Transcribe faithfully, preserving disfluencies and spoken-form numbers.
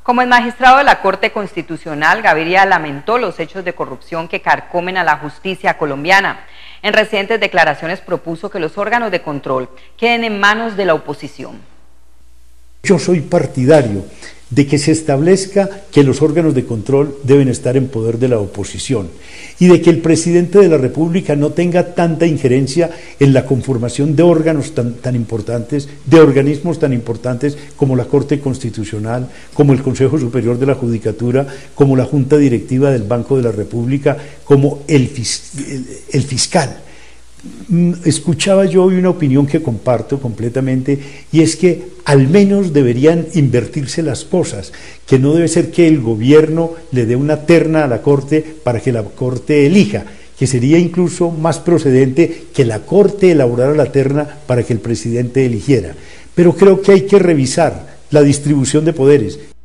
Como el magistrado de la Corte Constitucional, Gaviria lamentó los hechos de corrupción que carcomen a la justicia colombiana. En recientes declaraciones propuso que los órganos de control queden en manos de la oposición. Yo soy partidario de que se establezca que los órganos de control deben estar en poder de la oposición y de que el presidente de la República no tenga tanta injerencia en la conformación de órganos tan, tan importantes, de organismos tan importantes como la Corte Constitucional, como el Consejo Superior de la Judicatura, como la Junta Directiva del Banco de la República, como el, el, el fiscal. Escuchaba yo hoy una opinión que comparto completamente, y es que al menos deberían invertirse las cosas, que no debe ser que el gobierno le dé una terna a la Corte para que la Corte elija, que sería incluso más procedente que la Corte elaborara la terna para que el presidente eligiera. Pero creo que hay que revisar la distribución de poderes.